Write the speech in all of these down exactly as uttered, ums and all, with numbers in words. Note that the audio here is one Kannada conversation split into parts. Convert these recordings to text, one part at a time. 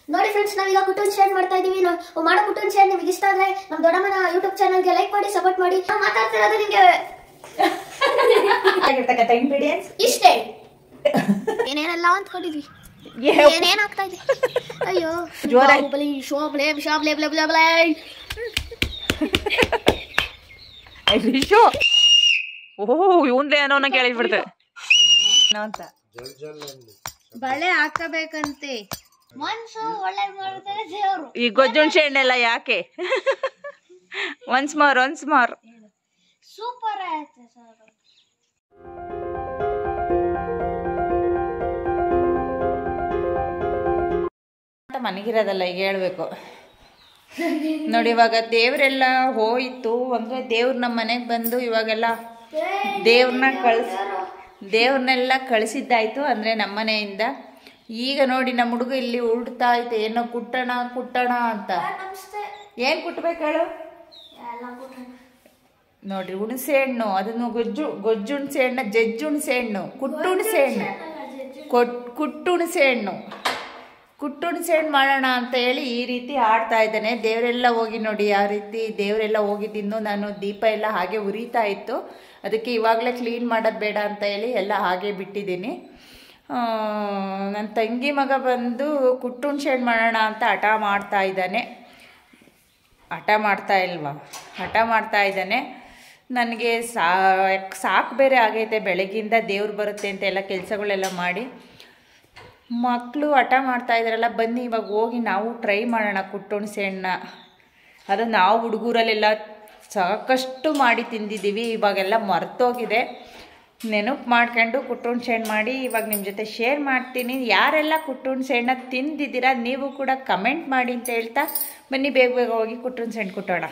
ನೋಡಿ ಫ್ರೆಂಡ್ಸ್, ನಾವೀಗ ಕುಟುಂಬ ಶೇರ್ ಮಾಡ್ತಾ ಇದೀವಿ. ನಾವು ಮಾಡೋ ಕುಟುಂಬ ಶೇರ್ ನಿಮಗೆ ಇಷ್ಟ ಆದ್ರೆ ನಮ್ಮ ದೊಡ್ಡಮ್ಮನ ಯೂಟ್ಯೂಬ್ ಚಾನಲ್ಗೆ ಲೈಕ್ ಮಾಡಿ, ಸಪೋರ್ಟ್ ಮಾಡಿ. ನಾವು ಮಾತಾಡ್ತಿರೋದು ನಿಮಗೆ ಆಗಿರ್ತಕ್ಕಂಥ ಇಂಗ್ರೀಡಿಯೆಂಟ್ಸ್ ಇಷ್ಟೇ. ಏನೇನೆಲ್ಲ ಅಂದ್ಕೊಂಡಿದ್ವಿ, ಏನೇನ್ ಆಗ್ತಾ ಇದೆ. ಅಯ್ಯೋ ಬಾಹುಬಲಿ ಶೋಬ್ಲೆ ಶಾಬ್ಲೆ ಬ್ಲೆ ಬ್ಲೆ ಬ್ಲೆ. ರಿಶು ಓಹೋ ಇವಂದೇ ಏನೋ ಅನ್ನೋ ಕೇಳಿಬಿಡ್ತೆ ಅಂತ. ಬಳೆ ಹಾಕಬೇಕಂತೆ ಮನ್ಸು ಒಳ್ಳೆ ಮಾಡ್ತಾರೆ ದೇವರು. ಈ ಗೊಜ್ಜುಣ್ಸೆ ಹಣ್ಣೆಲ್ಲ ಯಾಕೆ? ಒನ್ಸ್ ಮಾರ್ ಒನ್ಸ್ ಮಾರ್ ಸೂಪರ್ ಆಯ್ತು ಸರ್. ಮನೆಗಿರೋದಲ್ಲ ಈಗ ಹೇಳ್ಬೇಕು ನೋಡಿ. ಇವಾಗ ದೇವರೆಲ್ಲ ಹೋಯ್ತು ಅಂದ್ರೆ ದೇವ್ರ ನಮ್ಮ ಮನೆಗೆ ಬಂದು ಇವಾಗೆಲ್ಲ ದೇವ್ರನ್ನ ಕಳ್ಸ ದೇವ್ರನ್ನೆಲ್ಲ ಕಳಿಸಿದ್ದಾಯ್ತು ಅಂದ್ರೆ ನಮ್ಮ ಮನೆಯಿಂದ. ಈಗ ನೋಡಿ ನಮ್ಮ ಹುಡುಗ ಇಲ್ಲಿ ಉಡ್ತಾ ಐತೆ ಏನೋ ಕುಟ್ಟಣ ಕುಟ್ಟಣ ಅಂತ. ಏನ್ ಕುಟ್ಬೇಕು ಹೇಳು? ನೋಡ್ರಿ ಹುಣಸೆ ಹಣ್ಣು, ಅದನ್ನು ಗೊಜ್ಜು ಗೊಜ್ಜುಣ್ಸೆ ಹಣ್ಣ ಜಜ್ಜುಣ್ಸೆ ಹಣ್ಣು, ಕುಟ್ಟುಣ್ಸೆ ಹಣ್ಣು, ಕೊಟ್ ಕುಟ್ಟುಣ್ಸೆ ಹಣ್ಣು ಕುಟ್ಟುಣ್ಸೆ ಹಣ್ಣು ಮಾಡೋಣ ಅಂತ ಹೇಳಿ ಈ ರೀತಿ ಆಡ್ತಾ ಇದ್ದಾನೆ. ದೇವರೆಲ್ಲ ಹೋಗಿ ನೋಡಿ ಆ ರೀತಿ ದೇವರೆಲ್ಲ ಹೋಗಿದ್ದು ನಾನು ದೀಪ ಎಲ್ಲ ಹಾಗೆ ಉರಿತಾ ಇತ್ತು. ಅದಕ್ಕೆ ಇವಾಗಲೇ ಕ್ಲೀನ್ ಮಾಡೋದು ಬೇಡ ಅಂತ ಹೇಳಿ ಎಲ್ಲ ಹಾಗೆ ಬಿಟ್ಟಿದ್ದೀನಿ. ನನ್ನ ತಂಗಿ ಮಗ ಬಂದು ಕುಟ್ಟುಣ್ಸೆ ಹಣ್ಣು ಮಾಡೋಣ ಅಂತ ಹಠ ಮಾಡ್ತಾ ಇದ್ದಾನೆ. ಹಠ ಮಾಡ್ತಾ ಇಲ್ವಾ ಹಠ ಮಾಡ್ತಾ ಇದ್ದಾನೆ. ನನಗೆ ಸಾ ಸಾಕು ಬೇರೆ ಆಗೈತೆ, ಬೆಳಗ್ಗಿಂದ ದೇವ್ರು ಬರುತ್ತೆ ಅಂತ ಎಲ್ಲ ಕೆಲಸಗಳೆಲ್ಲ ಮಾಡಿ ಮಕ್ಕಳು ಹಠ ಮಾಡ್ತಾ ಇದ್ದಾರಲ್ಲ. ಬನ್ನಿ ಇವಾಗ ಹೋಗಿ ನಾವು ಟ್ರೈ ಮಾಡೋಣ ಕುಟ್ಟುಣ್ಸೆ ಹಣ್ಣ. ಅದು ನಾವು ಹುಡುಗರಲ್ಲೆಲ್ಲ ಸಾಕಷ್ಟು ಮಾಡಿ ತಿಂದಿದ್ದೀವಿ, ಇವಾಗೆಲ್ಲ ಮರ್ತೋಗಿದೆ. ನೆನಪು ಮಾಡ್ಕೊಂಡು ಕುಟ್ಟುಣ್ಸೆ ಹಣ್ಣು ಮಾಡಿ ಇವಾಗ ನಿಮ್ಮ ಜೊತೆ ಶೇರ್ ಮಾಡ್ತೀನಿ. ಯಾರೆಲ್ಲ ಕುಟ್ಟುಣ್ಸೆ ಹಣ್ಣ ತಿಂದಿದ್ದೀರಾ ನೀವು ಕೂಡ ಕಮೆಂಟ್ ಮಾಡಿ ಅಂತ ಹೇಳ್ತಾ ಬನ್ನಿ ಬೇಗ ಬೇಗ ಹೋಗಿ ಕುಟ್ಟುಣ್ಸೆ ಹಣ್ಣು ಕುಟ್ಟೋಣ.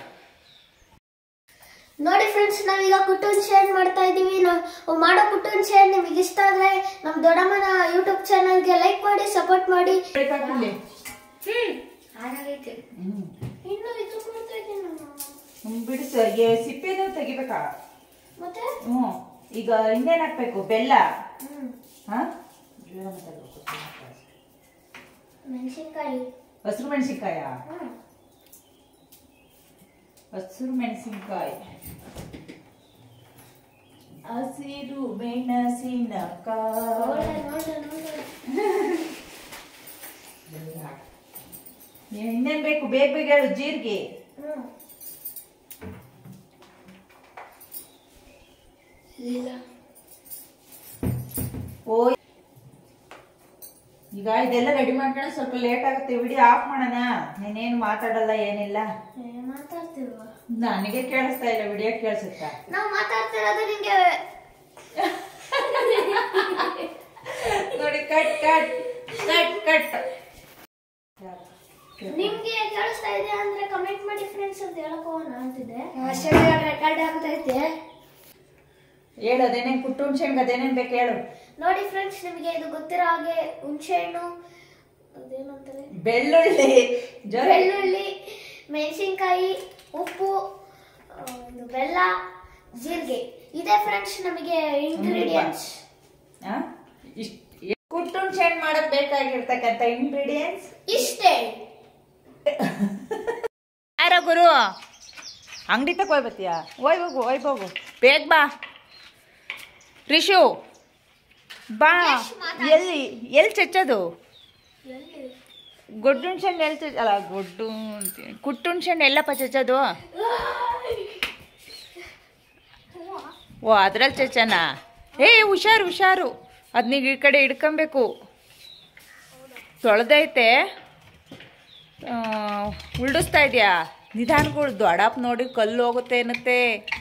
ನೋಡಿ ಫ್ರೆಂಡ್ಸ್, ನಾವೀಗ ಕುಟುಂಬ ಶೇರ್ ಮಾಡ್ತಾ ಇದೀವಿ. ನಾವು ಮಾಡೋ ಕುಟುಂಬ ಶೇರ್ ನಿಮಗೆ ಇಷ್ಟ ಆದ್ರೆ ನಮ್ಮ ದೊಡ್ಡಮ್ಮನ ಯೂಟ್ಯೂಬ್ ಚಾನಲ್ಗೆ ಲೈಕ್ ಮಾಡಿ, ಸಪೋರ್ಟ್ ಮಾಡಿ. ಬಿಡಿಸ ಸಿಪ್ಪೆನೂ ತೆಗಿಬೇಕಾ ಮತ್ತೆ? ಹ್ಞೂ ಈಗ ಇನ್ನೇನು ಹಾಕ್ಬೇಕು? ಬೆಲ್ಲ, ಮೆಣಸಿನ್ಕಾಯಿ, ಹಸಿರು ಮೆಣಸಿನ್ಕಾಯ ಹಸಿರು ಮೆಣಸಿನ್ಕಾಯಿ ಹಸಿರು ಮೆಣಸಿನಕಾಯಿ ಇನ್ನೇನ್ ಬೇಕು? ಬೇಗ ಬೇಗ ಹೇಳು. ಜೀರಿಗೆ, ಓ ಈಗ ಇದೆಲ್ಲ ರೆಡಿ ಮಾಡ್ಕೊಂಡು ಸ್ವಲ್ಪ ಲೇಟ್ ಆಗುತ್ತೆ. ವಿಡಿಯೋ ಆಫ್ ಮಾಡೋಣ. ನೀನೇನು ಮಾತಾಡಲ್ಲ ಏನಿಲ್ಲ. ಮಾತಾಡ್ತಿಲ್ವಾ? ನನಗೆ ಕೇಳಿಸ್ತಾ ಇಲ್ಲ, ವಿಡಿಯೋ ಕೇಳಿಸುತ್ತಾ? ನಾವು ಮಾತಾಡ್ತಿರೋದು ನಿಂಗೆ ನೋಡಿ. ಕಟ್ ಕಟ್ ಕಟ್ ಕಟ್ ನಿಮ್ಗೆ ಕೇಳಿಸ್ತಾ ಇದೆ ಅಂದ್ರೆ ಕಮೆಂಟ್ ಮಾಡಿ ಫ್ರೆಂಡ್ಸ್ ಅಂತ ಹೇಳಕೋಣ ಅಂತಿದ್ದೆ. ರೆಕಾರ್ಡ್ ಆಗ್ತೈತೆ. ಹೇಳು ಅದೇನೇನು ಕುಟ್ಟುಣ್ಸೆ ಹಣ್ಣು ಅದೇನೇನು ಬೇಕು ಹೇಳು. ನೋಡಿ ಫ್ರೆಂಡ್ಸ್, ನಿಮಗೆ ಇದು ಗೊತ್ತಿರೋ ಹಾಗೆ ಹುಣಸೆ ಹಣ್ಣು, ಅದೇನಂತಾರೆ ಬೆಳ್ಳುಳ್ಳಿ, ಬೆಳ್ಳುಳ್ಳಿ, ಮೆಣಸಿನ್ಕಾಯಿ, ಉಪ್ಪು, ಬೆಲ್ಲ, ಜೀರಿಗೆ ಇದೆ ಫ್ರೆಂಡ್ಸ್ ನಮಗೆ ಇಂಗ್ರೀಡಿಯೆಂಟ್ಸ್. ಕುಟ್ಟುಣ್ಸೆ ಹಣ್ಣು ಮಾಡಕ್ ಬೇಕಾಗಿರ್ತಕ್ಕಂಥ ಇಂಗ್ರೀಡಿಯೆಂಟ್ಸ್ ಇಷ್ಟೇ. ಯಾರ ಗುರು ಅಂಗಡಿ ತಕ ಹೋಯ್ ಬತ್ತೀಯಾ? ಹೋಯ್ ಹೋಗು ಹೋಯ್ ಹೋಗು ಬೇಗ ಬಾ. ರಿಶು ಬಾ. ಎಲ್ಲಿ ಎಲ್ಲಿ ಚಚ್ಚೋದು? ಗೊಡ್ಡುಣ್ಸೆ ಹಣ್ಣು ಎಲ್ಲಿ ಚಚ್ಚ ಅಲ್ಲ ಗೊಡ್ಡು ಕುಟ್ಟುಣ್ಸೆ ಹಣ್ಣು ಎಲ್ಲಪ್ಪ ಚಚ್ಚೋದು? ಓ ಅದ್ರಲ್ಲಿ ಚಚ್ಚನ. ಏ ಹುಷಾರು ಹುಷಾರು, ಅದನ್ನೀಗ ಈ ಕಡೆ ಹಿಡ್ಕೊಬೇಕು. ತೊಳೆದೈತೆ, ಉಲ್ಡಿಸ್ತಾ ಇದೆಯಾ? ನಿಧಾನಗಳು ದೊಡ್ಡಪ್ಪ ನೋಡಿ ಕಲ್ಲು ಹೋಗುತ್ತೆ ಅನ್ನತ್ತೆ.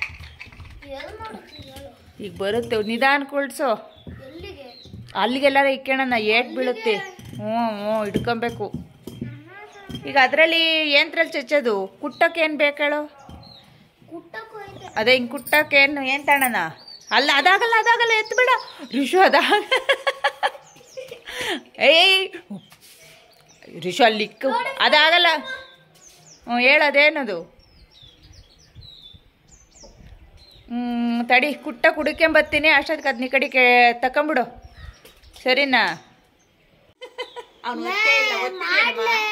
ಈಗ ಬರುತ್ತೆ, ನಿಧಾನ ಕುಳ್ಸು. ಅಲ್ಲಿಗೆಲ್ಲಾರ ಇಕ್ಕೋಣ, ಏಟ್ ಬೀಳುತ್ತೆ. ಹ್ಞೂ ಹ್ಞೂ ಹಿಡ್ಕೊಬೇಕು. ಈಗ ಅದರಲ್ಲಿ ಏನ್ರಲ್ಲಿ ಚಚ್ಚೋದು? ಕುಟ್ಟಕ್ಕೆ ಏನು ಬೇಕೇಳು? ಅದೇ ಹಿಂಗೆ ಕುಟ್ಟಕ್ಕೆ ಏನು ಏನು ತಗೋಣ? ಅಲ್ಲ ಅದಾಗಲ್ಲ ಅದಾಗಲ್ಲ, ಎತ್ತು ಬೇಡ ರಿಶು. ಅದಾಗ ಏಯ್ ರಿಶು ಅಲ್ಲಿ ಇಕ್ಕು, ಅದಾಗಲ್ಲ. ಹ್ಞೂ ಹೇಳೋದೇನದು? ಹ್ಞೂ ತಡಿ, ಕುಟ್ಟ ಕುಡ್ಕೊಂಬರ್ತೀನಿ. ಅಷ್ಟೊತ್ತಿಗೆ ಅದನ್ನ ಈ ಕಡೆ ತಕೊಂಬಿಡು, ಸರಿನಾ? ಅವ್ನು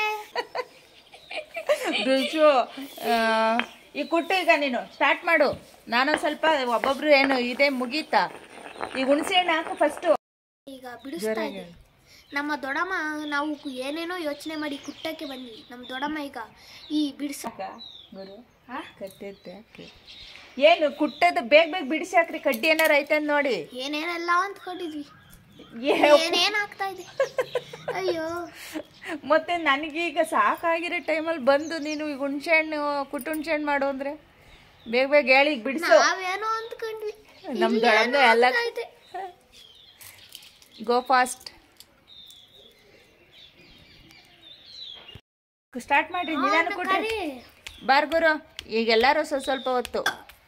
ರುಚು ಈ ಕುಟ್ಟು ಈಗ ನೀನು ಸ್ಟಾರ್ಟ್ ಮಾಡು. ನಾನು ಸ್ವಲ್ಪ ಒಬ್ಬೊಬ್ರು ಏನು ಇದೆ ಮುಗೀತಾ. ಈಗ ಹುಣಸೆ ಹಣ್ಣು ಹಾಕು ಫಸ್ಟು. ಈಗ ಬಿಡಿಸ್ತಾ ಇದೆ ನಮ್ಮ ದೊಡ್ಡಮ್ಮ. ನಾವು ಏನೇನೋ ಯೋಚನೆ ಮಾಡಿ ಕುಟ್ಟಕ್ಕೆ ಬಂದ್ವಿ. ನಮ್ಮ ದೊಡ್ಡಮ್ಮ ಈಗ ಈ ಬಿಡಿಸಕ ಕಟ್ಟೈತೆ ಏನು ಕುಟ್ಟದು ಬೇಗ ಬೇಗ ಬಿಡಿಸಿ ಹಾಕ್ರಿ. ಕಡ್ಡಿ ಏನಾರು ಐತೆ ಅಂತ ನೋಡಿ. ಏನೇನೆಲ್ಲ ಅಂದ್ಕೊಂಡಿದ್ವಿ, ಏನೇನ್ ಆಗ್ತಾ ಇದೆ. ಅಯ್ಯೋ ಮತ್ತೆ ನನಗೀಗ ಸಾಕಾಗಿರೋ ಟೈಮಲ್ಲಿ ಬಂದು ನೀನು ಈಗ ಹುಣಸೆ ಹಣ್ಣು ಕುಟ್ಟು ಹುಣಸೆ ಹಣ್ಣು ಮಾಡು ಅಂದ್ರೆ ಬೇಗ ಬೇಗ ಹೇಳಿ ಈಗ ಬಿಡಿಸು. ನಾವೇನೋ ಅಂದ್ಕೊಂಡ್ವಿ. ನಮ್ ದೊಡ್ಡಮ್ಮ ಎಲ್ಲ ಗೋ ಫಾಸ್ಟ್ ಸ್ಟಾರ್ಟ್ ಮಾಡಿ. ನಿಧಾನ ಕೊಟ್ರಿ ಬಾರ್ಗುರು. ಈಗ ಎಲ್ಲರೂ ಸ್ವಲ್ಪ ಸ್ವಲ್ಪ ಹೊತ್ತು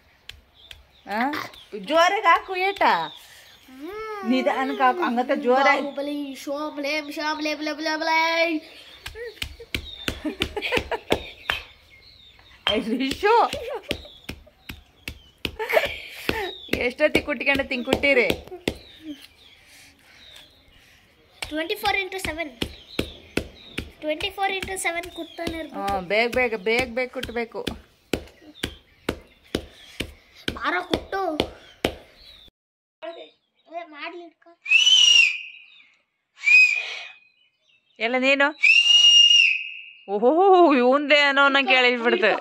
ಜೋರಾಗಿ ಹಾಕು. ಏಟ ನಿಧಾನಕ್ಕೆ ಹಾಕು. ಹಂಗತ್ತ ಜೋರಾಗಿ ಎಷ್ಟೊತ್ತಿ ಕುಟ್ಕೊಂಡು ತಿಂಗ್ ಕುಟ್ಟಿರಿ. Twenty four into seven twenty four into seven ಕುಟ್ತಾನೆ ಇರ್ಬೇಕು. ಹಾಂ ಬೇಗ ಬೇಗ ಬೇಗ ಬೇಗ ಕುಟ್ಟಬೇಕು. ಬಾರ ಕುಟ್ಟು ಮಾಡ್ಲಿ ಎಲ್ಲ ನೀನು. ಓಹೋ ಇವಂದೇ ಏನೋ ನಂಗೆ ಕೇಳಿಬಿಡ್ತು.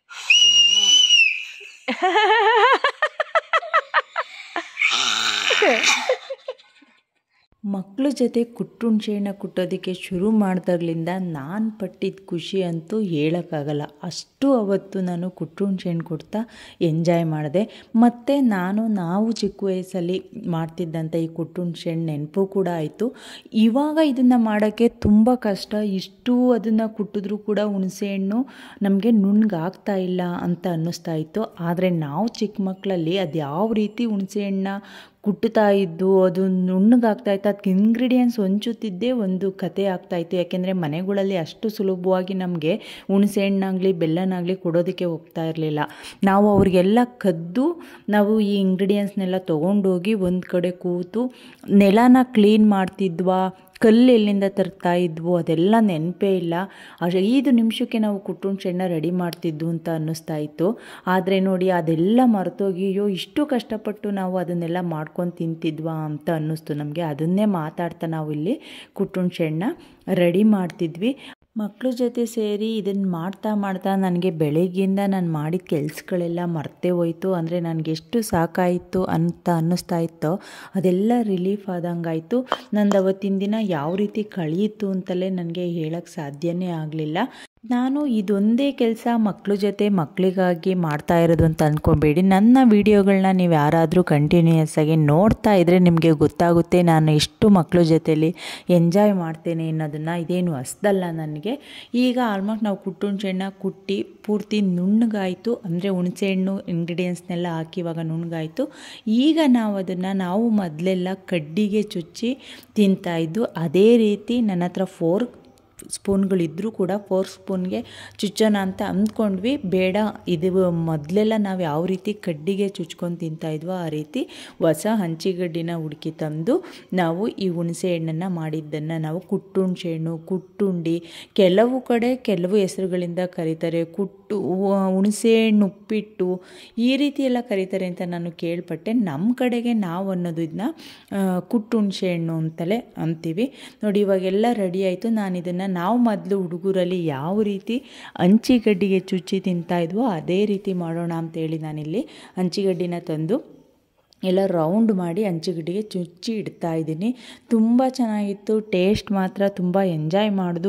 ಮಕ್ಕಳ ಜೊತೆ ಕುಟ್ಟುಣ್ಸೆಹಣ್ಣ ಕುಟ್ಟೋದಕ್ಕೆ ಶುರು ಮಾಡಿದಾಗಲಿಂದ ನಾನು ಪಟ್ಟಿದ್ದ ಖುಷಿ ಅಂತೂ ಹೇಳೋಕ್ಕಾಗಲ್ಲ. ಅಷ್ಟು ಅವತ್ತು ನಾನು ಕುಟ್ಟುಣ್ಸೆಹಣ್ಣು ಕೊಡ್ತಾ ಎಂಜಾಯ್ ಮಾಡಿದೆ. ಮತ್ತು ನಾನು ನಾವು ಚಿಕ್ಕ ವಯಸ್ಸಲ್ಲಿ ಮಾಡ್ತಿದ್ದಂಥ ಈ ಕುಟ್ಟುಣ್ಸೆಹಣ್ಣು ನೆನಪು ಕೂಡ ಆಯಿತು. ಇವಾಗ ಇದನ್ನು ಮಾಡೋಕ್ಕೆ ತುಂಬ ಕಷ್ಟ. ಇಷ್ಟು ಅದನ್ನು ಕುಟ್ಟಿದ್ರೂ ಕೂಡ ಹುಣಸೆಹಣ್ಣು ನಮಗೆ ನುಣ್ಣಗಾಗ್ತಾ ಇಲ್ಲ ಅಂತ ಅನ್ನಿಸ್ತಾ ಇತ್ತು. ಆದರೆ ನಾವು ಚಿಕ್ಕ ಮಕ್ಕಳಲ್ಲಿ ಅದು ಯಾವ ರೀತಿ ಹುಣಸೆಹಣ್ಣ ಕುಟ್ಟುತ್ತಾ ಇದ್ದು ಅದು ನುಣ್ಣಗಾಗ್ತಾಯಿತ್ತು. ಅದಕ್ಕೆ ಇಂಗ್ರೀಡಿಯೆಂಟ್ಸ್ ಹೊಂಚುತ್ತಿದ್ದೇ ಒಂದು ಕತೆ ಆಗ್ತಾಯಿತ್ತು. ಯಾಕೆಂದರೆ ಮನೆಗಳಲ್ಲಿ ಅಷ್ಟು ಸುಲಭವಾಗಿ ನಮಗೆ ಹುಣಸೆಹಣ್ಣಾಗಲಿ ಬೆಲ್ಲನಾಗಲಿ ಕೊಡೋದಕ್ಕೆ ಹೋಗ್ತಾ ಇರಲಿಲ್ಲ. ನಾವು ಅವ್ರಿಗೆಲ್ಲ ಕದ್ದು ನಾವು ಈ ಇಂಗ್ರೀಡಿಯೆಂಟ್ಸ್ನೆಲ್ಲ ತೊಗೊಂಡೋಗಿ ಒಂದು ಕಡೆ ಕೂತು ನೆಲನ ಕ್ಲೀನ್ ಮಾಡ್ತಿದ್ವಾ, ಕಲ್ಲು ಎಲ್ಲಿಂದ ತರ್ತಾ ಇದ್ವು ಅದೆಲ್ಲ ನೆನಪೇ ಇಲ್ಲ. ಅಷ್ಟು ಐದು ನಿಮಿಷಕ್ಕೆ ನಾವು ಕುಟ್ಟುಣ್ಸೆಹಣ್ಣ ರೆಡಿ ಮಾಡ್ತಿದ್ದು ಅಂತ ಅನ್ನಿಸ್ತಾ ಇತ್ತು. ಆದರೆ ನೋಡಿ ಅದೆಲ್ಲ ಮರೆತೋಗಿ ಅಯ್ಯೋ ಇಷ್ಟು ಕಷ್ಟಪಟ್ಟು ನಾವು ಅದನ್ನೆಲ್ಲ ಮಾಡ್ಕೊಂಡು ತಿಂತಿದ್ವಾ ಅಂತ ಅನ್ನಿಸ್ತು ನಮಗೆ. ಅದನ್ನೇ ಮಾತಾಡ್ತಾ ನಾವು ಇಲ್ಲಿ ಕುಟ್ಟುಣ್ಸೆಹಣ್ಣ ರೆಡಿ ಮಾಡ್ತಿದ್ವಿ. ಮಕ್ಕಳ ಜೊತೆ ಸೇರಿ ಇದನ್ನು ಮಾಡ್ತಾ ಮಾಡ್ತಾ ನನಗೆ ಬೆಳಗ್ಗಿಂದ ನಾನು ಮಾಡಿದ ಕೆಲಸಗಳೆಲ್ಲ ಮರ್ತೇ ಹೋಯಿತು. ಅಂದರೆ ನನಗೆ ಎಷ್ಟು ಸಾಕಾಯಿತು ಅಂತ ಅನ್ನಿಸ್ತಾ ಇತ್ತೋ ಅದೆಲ್ಲ ರಿಲೀಫ್ ಆದಂಗಾಯಿತು. ನಂದು ಅವತ್ತಿನ ದಿನ ಯಾವ ರೀತಿ ಕಳೆಯಿತು ಅಂತಲೇ ನನಗೆ ಹೇಳೋಕ್ಕೆ ಸಾಧ್ಯನೇ ಆಗಲಿಲ್ಲ. ನಾನು ಇದೊಂದೇ ಕೆಲಸ ಮಕ್ಕಳ ಜೊತೆ ಮಕ್ಕಳಿಗಾಗಿ ಮಾಡ್ತಾ ಇರೋದು ಅಂತ ಅಂದ್ಕೊಬೇಡಿ. ನನ್ನ ವೀಡಿಯೋಗಳನ್ನ ನೀವು ಯಾರಾದರೂ ಕಂಟಿನ್ಯೂಯಸ್ ಆಗಿ ನೋಡ್ತಾ ಇದ್ದರೆ ನಿಮಗೆ ಗೊತ್ತಾಗುತ್ತೆ ನಾನು ಎಷ್ಟು ಮಕ್ಕಳ ಜೊತೆಲಿ ಎಂಜಾಯ್ ಮಾಡ್ತೇನೆ ಅನ್ನೋದನ್ನು. ಇದೇನು ಹೊಸ್ದಲ್ಲ ನನಗೆ. ಈಗ ಆಲ್ಮೋಸ್ಟ್ ನಾವು ಕುಟ್ಟುಣ್ಸೆಹಣ್ಣ ಕುಟ್ಟಿ ಪೂರ್ತಿ ನುಣ್ಣಗಾಯಿತು. ಅಂದರೆ ಹುಣಸೆಹಣ್ಣು ಇಂಗ್ರೀಡಿಯೆಂಟ್ಸ್ನೆಲ್ಲ ಹಾಕಿ ಇವಾಗ ನುಣ್ಣಗಾಯಿತು. ಈಗ ನಾವು ಅದನ್ನು ನಾವು ಮೊದಲೆಲ್ಲ ಕಡ್ಡಿಗೆ ಚುಚ್ಚಿ ತಿಂತಾಯಿದ್ದು. ಅದೇ ರೀತಿ ನನ್ನ ಹತ್ರ ಫೋರ್ಕ್ ಸ್ಪೂನ್ಗಳಿದ್ದರೂ ಕೂಡ ಫೋರ್ ಸ್ಪೂನ್ಗೆ ಚುಚ್ಚೋಣ ಅಂತ ಅಂದ್ಕೊಂಡ್ವಿ. ಬೇಡ, ಇದು ಮೊದಲೆಲ್ಲ ನಾವು ಯಾವ ರೀತಿ ಕಡ್ಡಿಗೆ ಚುಚ್ಕೊಂಡು ತಿಂತಾಯಿದ್ವೋ ಆ ರೀತಿ ಹೊಸ ಹಂಚಿಗಡ್ಡಿನ ಹುಡುಕಿ ತಂದು ನಾವು ಈ ಹುಣಸೆ ಹಣ್ಣನ್ನು ಮಾಡಿದ್ದನ್ನು ನಾವು ಕುಟ್ಟುಣ್ಸೆಹಣ್ಣು, ಕುಟ್ಟುಂಡಿ, ಕೆಲವು ಕಡೆ ಕೆಲವು ಹೆಸರುಗಳಿಂದ ಕರೀತಾರೆ. ಕುಟ್ಟು ಹುಣಸೆಹಣ್ಣು ಉಪ್ಪಿಟ್ಟು ಈ ರೀತಿ ಎಲ್ಲ ಕರೀತಾರೆ ಅಂತ ನಾನು ಕೇಳ್ಪಟ್ಟೆ. ನಮ್ಮ ಕಡೆಗೆ ನಾವು ಅನ್ನೋದು ಇದನ್ನ ಕುಟ್ಟುಣ್ಸೆಹಣ್ಣು ಅಂತಲೇ ಅಂತೀವಿ. ನೋಡಿ ಇವಾಗೆಲ್ಲ ರೆಡಿ ಆಯಿತು. ನಾನು ಇದನ್ನು ನಾವು ಮೊದಲು ಹುಡುಗರಲ್ಲಿ ಯಾವ ರೀತಿ ಹಂಚಿಗಡ್ಡಿಗೆ ಚುಚ್ಚಿ ತಿಂತಾಯಿದ್ವೋ ಅದೇ ರೀತಿ ಮಾಡೋಣ ಅಂತೇಳಿ ನಾನಿಲ್ಲಿ ಹಂಚಿಗಡ್ಡಿನ ತಂದು ಎಲ್ಲ ರೌಂಡ್ ಮಾಡಿ ಹಂಚಿಗಡ್ಡಿಗೆ ಚುಚ್ಚಿ ಇಡ್ತಾಯಿದ್ದೀನಿ. ತುಂಬ ಚೆನ್ನಾಗಿತ್ತು. ಟೇಸ್ಟ್ ಮಾತ್ರ ತುಂಬ ಎಂಜಾಯ್ ಮಾಡೋದು.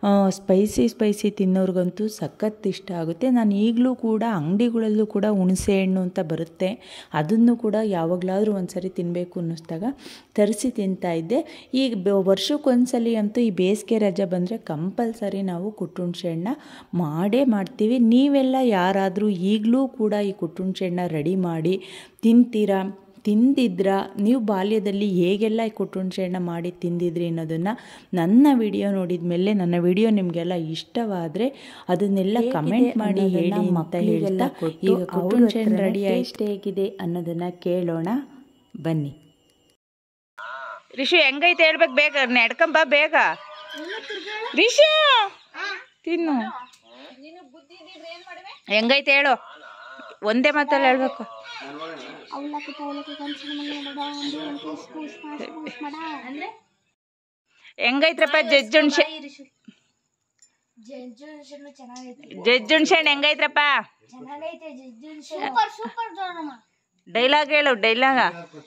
ಸ್ಪೈಸಿ ಸ್ಪೈಸಿ ತಿನ್ನೋರ್ಗಂತೂ ಸಖತ್ ಇಷ್ಟ ಆಗುತ್ತೆ. ನಾನು ಈಗಲೂ ಕೂಡ ಅಂಗಡಿಗಳಲ್ಲೂ ಕೂಡ ಹುಣಸೆಹಣ್ಣು ಅಂತ ಬರುತ್ತೆ, ಅದನ್ನು ಕೂಡ ಯಾವಾಗಲಾದರೂ ಒಂದು ಸರಿ ತಿನ್ನಬೇಕು ಅನ್ನಿಸ್ದಾಗ ತರಿಸಿ ತಿಂತಾಯಿದ್ದೆ. ಈಗ ವರ್ಷಕ್ಕೊಂದ್ಸಲಿ ಅಂತೂ ಈ ಬೇಸಿಗೆ ರಜೆ ಬಂದರೆ ಕಂಪಲ್ಸರಿ ನಾವು ಕುಟ್ಟುಣ್ಸೆಹಣ್ಣ ಮಾಡೇ ಮಾಡ್ತೀವಿ. ನೀವೆಲ್ಲ ಯಾರಾದರೂ ಈಗಲೂ ಕೂಡ ಈ ಕುಟ್ಟುಣ್ಸೆಹಣ್ಣ ರೆಡಿ ಮಾಡಿ ತಿಂತೀರಾ? ತಿಂದಿದ್ರ? ನೀವು ಬಾಲ್ಯದಲ್ಲಿ ಹೇಗೆಲ್ಲ ಈ ಕುಟ್ಟುಣ್ಸೆಹಣ್ಣ ಮಾಡಿ ತಿಂದಿದ್ರಿ ಅನ್ನೋದನ್ನು ನನ್ನ ವಿಡಿಯೋ ನೋಡಿದ ಮೇಲೆ, ನನ್ನ ವಿಡಿಯೋ ನಿಮಗೆಲ್ಲ ಇಷ್ಟವಾದರೆ ಅದನ್ನೆಲ್ಲ ಕಮೆಂಟ್ ಮಾಡಿ ಹೇಳಿ ಅಂತ ಹೇಳ್ತಾ ಈಗ ಕುಟ್ಟುಣ್ಸೆಹಣ್ಣು ರೆಡಿ ಆಯ್ತು. ಹೇಗಿದೆ ಅನ್ನೋದನ್ನು ಕೇಳೋಣ ಬನ್ನಿ. ರಿಷು ಹೆಂಗೈತೆ ಹೇಳ್ಬೇಕು, ಬೇಗ ನಡ್ಕೊಂಬ ಬೇಗ. ರಿಷು ತಿನ್ನು. ಹೆಂಗೈತೆ ಹೇಳು, ಒಂದೇ ಮಾತಲ್ಲಿ ಹೇಳ್ಬೇಕು. ಹೆಂಗೈತ್ರಪ್ಪ ಜಜ್ಜುಣ್ಸೆ ಜಜ್ಜುಣ್ಸೆ ಹೆಂಗೈತ್ರಪ್ಪ? ಡೈಲಾಗ್ ಹೇಳು, ಡೈಲಾಗ.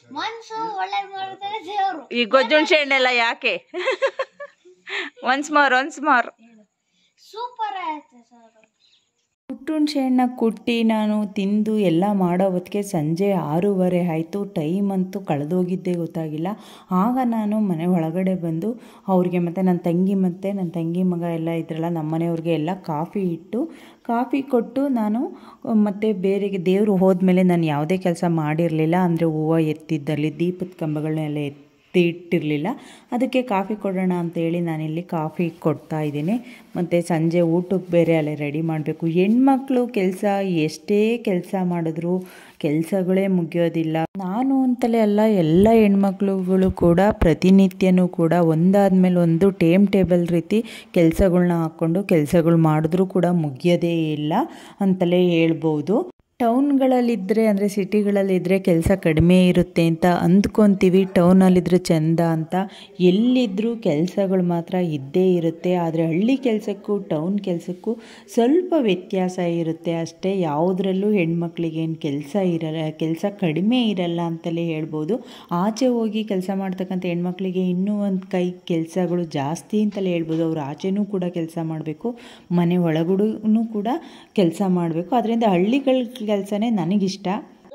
ಈ ಗೊಜ್ಜುಣ್ಸೆ ಹಣ್ಣೆಲ್ಲ ಯಾಕೆ? Once more once more super ಆಯ್ತು ಸರ್. ಕುಟ್ಟುಣ್ಸೆ ಹಣ್ಣ ಕುಟ್ಟಿ ನಾನು ತಿಂದು ಎಲ್ಲ ಮಾಡೋ ಹೊತ್ತಿಗೆ ಸಂಜೆ ಆರೂವರೆ ಆಯಿತು. ಟೈಮ್ ಅಂತೂ ಕಳೆದೋಗಿದ್ದೇ ಗೊತ್ತಾಗಿಲ್ಲ. ಆಗ ನಾನು ಮನೆ ಒಳಗಡೆ ಬಂದು ಅವ್ರಿಗೆ ಮತ್ತು ನನ್ನ ತಂಗಿ ಮತ್ತು ನನ್ನ ತಂಗಿ ಮಗ ಎಲ್ಲ ಇದ್ರಲ್ಲ ನಮ್ಮ ಮನೆಯವ್ರಿಗೆ ಎಲ್ಲ ಕಾಫಿ ಇಟ್ಟು ಕಾಫಿ ಕೊಟ್ಟು ನಾನು ಮತ್ತು ಬೇರೆಗೆ ದೇವರು ಹೋದ್ಮೇಲೆ ನಾನು ಯಾವುದೇ ಕೆಲಸ ಮಾಡಿರಲಿಲ್ಲ. ಅಂದರೆ ಹೂವು ಎತ್ತಿದ್ದಲ್ಲಿ ದೀಪದ ಕಂಬಗಳನ್ನೆಲ್ಲ ಎತ್ತಿ ಇಟ್ಟಿರಲಿಲ್ಲ. ಅದಕ್ಕೆ ಕಾಫಿ ಕೊಡೋಣ ಅಂತೇಳಿ ನಾನಿಲ್ಲಿ ಕಾಫಿ ಕೊಡ್ತಾ ಇದ್ದೀನಿ. ಮತ್ತು ಸಂಜೆ ಊಟಕ್ಕೆ ಬೇರೆ ಅಲ್ಲೇ ರೆಡಿ ಮಾಡಬೇಕು. ಹೆಣ್ಮಕ್ಳು ಕೆಲಸ ಎಷ್ಟೇ ಕೆಲಸ ಮಾಡಿದ್ರು ಕೆಲಸಗಳೇ ಮುಗಿಯೋದಿಲ್ಲ. ನಾನು ಅಂತಲೇ ಅಲ್ಲ, ಎಲ್ಲ ಹೆಣ್ಮಕ್ಳುಗಳು ಕೂಡ ಪ್ರತಿನಿತ್ಯನೂ ಕೂಡ ಒಂದಾದ್ಮೇಲೆ ಒಂದು ಟೈಮ್ ಟೇಬಲ್ ರೀತಿ ಕೆಲಸಗಳ್ನ ಹಾಕ್ಕೊಂಡು ಕೆಲಸಗಳು ಮಾಡಿದ್ರೂ ಕೂಡ ಮುಗಿಯೋದೇ ಇಲ್ಲ ಅಂತಲೇ ಹೇಳ್ಬೋದು. ಟೌನ್ಗಳಲ್ಲಿದ್ದರೆ ಅಂದರೆ ಸಿಟಿಗಳಲ್ಲಿದ್ದರೆ ಕೆಲಸ ಕಡಿಮೆ ಇರುತ್ತೆ ಅಂತ ಅಂದ್ಕೊತೀವಿ. ಟೌನಲ್ಲಿದ್ದರೆ ಚೆಂದ ಅಂತ. ಎಲ್ಲಿದ್ದರೂ ಕೆಲಸಗಳು ಮಾತ್ರ ಇದ್ದೇ ಇರುತ್ತೆ. ಆದರೆ ಹಳ್ಳಿ ಕೆಲಸಕ್ಕೂ ಟೌನ್ ಕೆಲಸಕ್ಕೂ ಸ್ವಲ್ಪ ವ್ಯತ್ಯಾಸ ಇರುತ್ತೆ ಅಷ್ಟೇ. ಯಾವುದರಲ್ಲೂ ಹೆಣ್ಮಕ್ಳಿಗೇನು ಕೆಲಸ ಇರಲ್ಲ, ಕೆಲಸ ಕಡಿಮೆ ಇರಲ್ಲ ಅಂತಲೇ ಹೇಳ್ಬೋದು. ಆಚೆ ಹೋಗಿ ಕೆಲಸ ಮಾಡ್ತಕ್ಕಂಥ ಹೆಣ್ಮಕ್ಳಿಗೆ ಇನ್ನೂ ಒಂದು ಕೈ ಕೆಲಸಗಳು ಜಾಸ್ತಿ ಅಂತಲೇ ಹೇಳ್ಬೋದು. ಅವರು ಆಚೆನೂ ಕೂಡ ಕೆಲಸ ಮಾಡಬೇಕು, ಮನೆ ಒಳಗಡೂ ಕೂಡ ಕೆಲಸ ಮಾಡಬೇಕು. ಅದರಿಂದ ಹಳ್ಳಿಗಳ ಕೆಲಸನೇ ನನಗಿಷ್ಟ.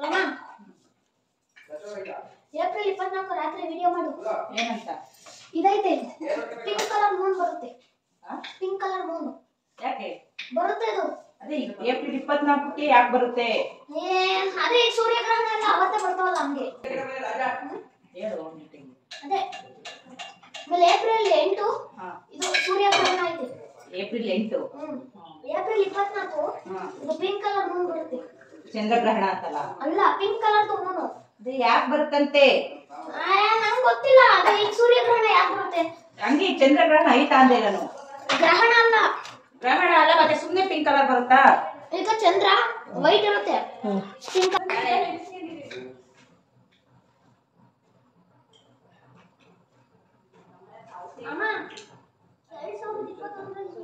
ಏಪ್ರಿಲ್ ಇಪ್ಪತ್ನಾಲ್ಕು ರಾತ್ರಿ ವಿಡಿಯೋ ಮಾಡು. ಏನಂತ? ಇದೈತೆ ಪಿಂಕ್ ಕಲರ್ ಮೂನ್ ಬರುತ್ತೆ. ಪಿಂಕ್ ಕಲರ್ ಮೂನ್ ಯಾಕೆ ಬರುತ್ತೆ? ಅದು ಅದೇ ಏಪ್ರಿಲ್ ಇಪ್ಪತ್ನಾಲ್ಕಕ್ಕೆ ಯಾಕೆ ಬರುತ್ತೆ? ಏ ಅದೇ ಸೂರ್ಯಗ್ರಹಣ ಎಲ್ಲ ಅವತ್ತೇ ಬರ್ತಾವಲ್ಲ ಹಂಗೆ ಹೇಳು. ಅದೇ ಆಮೇಲೆ ಏಪ್ರಿಲ್ ಎಂಟು ಇದು ಸೂರ್ಯಗ್ರಹಣ ಐತೆ. ಏಪ್ರಿಲ್ ಎಂಟು ಏಪ್ರಿಲ್ ಇಪ್ಪತ್ನಾಲ್ಕು ಇದು ಪಿಂಕ್ ಕಲರ್ ಮೂನ್ ಬರುತ್ತೆ. ಚಂದ್ರಗ್ರಹಣ ಅಂತಲ್ಲ? ಅಲ್ಲ, ಪಿಂಕ್ ಕಲರ್ ಮೂನು. ಅದು ಯಾಕೆ ಬರುತ್ತಂತೆ? ನಂಗೆ ಗೊತ್ತಿಲ್ಲ. ಅದೇ ಈಗ ಸೂರ್ಯಗ್ರಹಣ ಯಾಕೆ ಬರುತ್ತೆ ಹಂಗೆ? ಚಂದ್ರಗ್ರಹಣ ಐತಾ ಅಂದೆ ನಾನು. ಗ್ರಹಣ ಅಲ್ಲ, ಗ್ರಹಣ ಅಲ್ಲ, ಮತ್ತೆ ಸುಮ್ಮನೆ ಪಿಂಕ್ ಕಲರ್ ಬರುತ್ತಾ? ಈಗ ಚಂದ್ರ ವೈಟ್ ಇರುತ್ತೆ. ಪಿಂಕ್ ಅಮ್ಮ ಎರಡ್ ಸಾವಿರದ ಇಪ್ಪತ್ತೊಂದರಲ್ಲಿ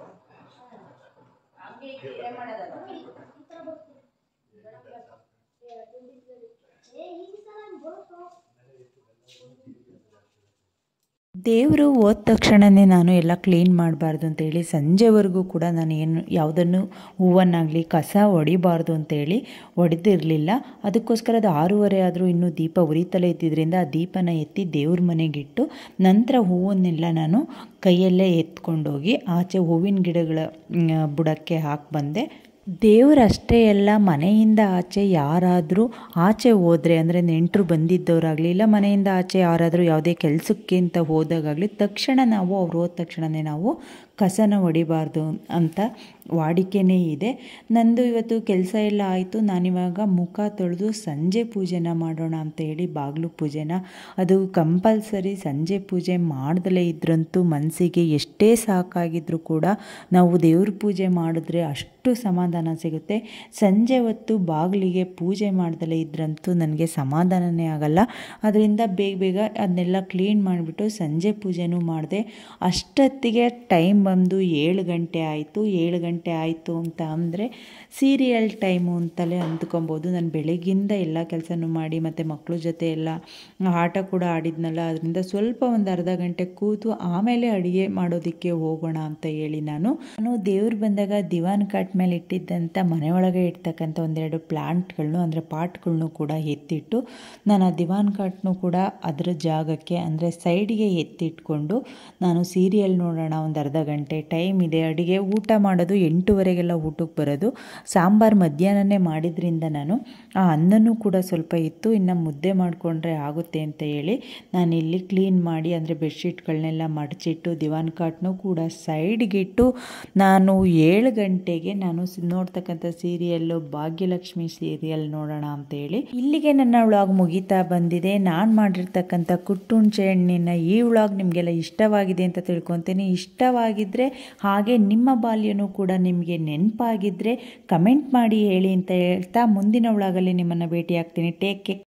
ದೇವರು ಹೋದ ತಕ್ಷಣವೇ ನಾನು ಎಲ್ಲ ಕ್ಲೀನ್ ಮಾಡಬಾರ್ದು ಅಂತೇಳಿ ಸಂಜೆವರೆಗೂ ಕೂಡ ನಾನು ಏನು ಯಾವುದನ್ನು ಹೂವನ್ನಾಗಲಿ ಕಸ ಹೊಡಿಬಾರ್ದು ಅಂತೇಳಿ ಹೊಡೆದಿರಲಿಲ್ಲ. ಅದಕ್ಕೋಸ್ಕರ ಅದು ಆರೂವರೆ ಆದರೂ ಇನ್ನೂ ದೀಪ ಉರಿತಲೇ ಇದ್ದಿದ್ದರಿಂದ ಆ ದೀಪನ ಎತ್ತಿ ದೇವ್ರ ಮನೆಗಿಟ್ಟು ನಂತರ ಹೂವನ್ನೆಲ್ಲ ನಾನು ಕೈಯಲ್ಲೇ ಎತ್ಕೊಂಡೋಗಿ ಆಚೆ ಹೂವಿನ ಗಿಡಗಳ ಬುಡಕ್ಕೆ ಹಾಕಿ ಬಂದೆ. ದೇವರಷ್ಟೇ ಎಲ್ಲ, ಮನೆಯಿಂದ ಆಚೆ ಯಾರಾದರೂ ಆಚೆ ಹೋದರೆ ಅಂದರೆ ನೆಂಟರು ಬಂದಿದ್ದವರಾಗಲಿ ಇಲ್ಲ ಮನೆಯಿಂದ ಆಚೆ ಯಾರಾದರೂ ಯಾವುದೇ ಕೆಲಸಕ್ಕೆ ಅಂತ ಹೋದಾಗಲಿ ತಕ್ಷಣ ನಾವು ಅವ್ರು ಹೋದ ತಕ್ಷಣವೇ ನಾವು ಕಸನ ಹೊಡಿಬಾರ್ದು ಅಂತ ವಾಡಿಕೆನೇ ಇದೆ. ನಂದು ಇವತ್ತು ಕೆಲಸ ಎಲ್ಲ ಆಯಿತು. ನಾನಿವಾಗ ಮುಖ ತೊಳೆದು ಸಂಜೆ ಪೂಜೆನ ಮಾಡೋಣ ಅಂತ ಹೇಳಿ ಬಾಗಿಲು ಪೂಜೆನ, ಅದು ಕಂಪಲ್ಸರಿ ಸಂಜೆ ಪೂಜೆ ಮಾಡ್ದಲೇ ಇದ್ರಂತೂ ಮನಸ್ಸಿಗೆ ಎಷ್ಟೇ ಸಾಕಾಗಿದ್ರೂ ಕೂಡ ನಾವು ದೇವ್ರ ಪೂಜೆ ಮಾಡಿದ್ರೆ ಅಷ್ಟು ಸಮಾಧಾನ ಸಿಗುತ್ತೆ. ಸಂಜೆ ಹೊತ್ತು ಬಾಗಿಲಿಗೆ ಪೂಜೆ ಮಾಡ್ದಲೇ ಇದ್ರಂತೂ ನನಗೆ ಸಮಾಧಾನನೇ ಆಗಲ್ಲ. ಅದರಿಂದ ಬೇಗ ಬೇಗ ಅದನ್ನೆಲ್ಲ ಕ್ಲೀನ್ ಮಾಡಿಬಿಟ್ಟು ಸಂಜೆ ಪೂಜೆನೂ ಮಾಡಿದೆ. ಅಷ್ಟೊತ್ತಿಗೆ ಟೈಮ್ ಬಂದು ಏಳು ಗಂಟೆ ಆಯಿತು. ಏಳು ಗಂಟೆ ಆಯಿತು ಅಂತ ಅಂದರೆ ಸೀರಿಯಲ್ ಟೈಮು ಅಂತಲೇ ಅಂದ್ಕೊಬೋದು. ನಾನು ಬೆಳಗ್ಗಿಂದ ಎಲ್ಲ ಕೆಲಸನೂ ಮಾಡಿ ಮತ್ತು ಮಕ್ಕಳ ಜೊತೆ ಎಲ್ಲ ಆಟ ಕೂಡ ಆಡಿದ್ನಲ್ಲ, ಅದರಿಂದ ಸ್ವಲ್ಪ ಒಂದು ಅರ್ಧ ಗಂಟೆ ಕೂತು ಆಮೇಲೆ ಅಡುಗೆ ಮಾಡೋದಕ್ಕೆ ಹೋಗೋಣ ಅಂತ ಹೇಳಿ ನಾನು ನಾನು ದೇವ್ರು ಬಂದಾಗ ದಿವಾನ್ ಕಾಟ್ ಮೇಲೆ ಇಟ್ಟಿದ್ದಂಥ ಮನೆಯೊಳಗೆ ಇಡ್ತಕ್ಕಂಥ ಒಂದೆರಡು ಪ್ಲಾಂಟ್ಗಳನ್ನು ಅಂದರೆ ಪಾಟ್ಗಳನ್ನು ಕೂಡ ಎತ್ತಿಟ್ಟು ನಾನು ಆ ದಿವಾನ್ ಕಾಟ್ನು ಕೂಡ ಅದರ ಜಾಗಕ್ಕೆ ಅಂದರೆ ಸೈಡಿಗೆ ಎತ್ತಿಟ್ಕೊಂಡು ನಾನು ಸೀರಿಯಲ್ ನೋಡೋಣ. ಒಂದು ಅರ್ಧ ಗಂಟೆ ಟೈಮ್ ಇದೆ. ಅಡುಗೆ ಊಟ ಮಾಡೋದು ಎಂಟೂವರೆಗೆಲ್ಲ ಊಟಕ್ಕೆ ಬರೋದು. ಸಾಂಬಾರು ಮಧ್ಯಾಹ್ನನೇ ಮಾಡಿದ್ರಿಂದ ನಾನು ಆ ಅನ್ನನೂ ಕೂಡ ಸ್ವಲ್ಪ ಇತ್ತು, ಇನ್ನು ಮುದ್ದೆ ಮಾಡಿಕೊಂಡ್ರೆ ಆಗುತ್ತೆ ಅಂತ ಹೇಳಿ ನಾನಿಲ್ಲಿ ಕ್ಲೀನ್ ಮಾಡಿ ಅಂದರೆ ಬೆಡ್ಶೀಟ್ಗಳನ್ನೆಲ್ಲ ಮಡಚಿಟ್ಟು ದಿವಾನ್ ಕಾಟ್ನೂ ಕೂಡ ಸೈಡ್ಗಿಟ್ಟು ನಾನು ಏಳು ಗಂಟೆಗೆ ನಾನು ನೋಡ್ತಕ್ಕಂಥ ಸೀರಿಯಲ್ಲು ಭಾಗ್ಯಲಕ್ಷ್ಮಿ ಸೀರಿಯಲ್ ನೋಡೋಣ ಅಂತೇಳಿ. ಇಲ್ಲಿಗೆ ನನ್ನ ವ್ಲಾಗ್ ಮುಗಿತಾ ಬಂದಿದೆ. ನಾನು ಮಾಡಿರ್ತಕ್ಕಂಥ ಕುಟ್ಟುಣ್ಚೆ ಹಣ್ಣಿನ ಈ ವ್ಲಾಗ್ ನಿಮಗೆಲ್ಲ ಇಷ್ಟವಾಗಿದೆ ಅಂತ ತಿಳ್ಕೊತೀನಿ. ಇಷ್ಟವಾಗಿದ್ದರೆ ಹಾಗೆ ನಿಮ್ಮ ಬಾಲ್ಯನೂ ಕೂಡ ನಿಮಗೆ ನೆನಪಾಗಿದ್ದರೆ ಕಮೆಂಟ್ ಮಾಡಿ ಹೇಳಿ ಅಂತ ಹೇಳ್ತಾ ಮುಂದಿನ ವ್ಲಾಗಲ್ಲಿ ನಿಮ್ಮನ್ನು ಭೇಟಿ ಆಗ್ತೀನಿ. Take care.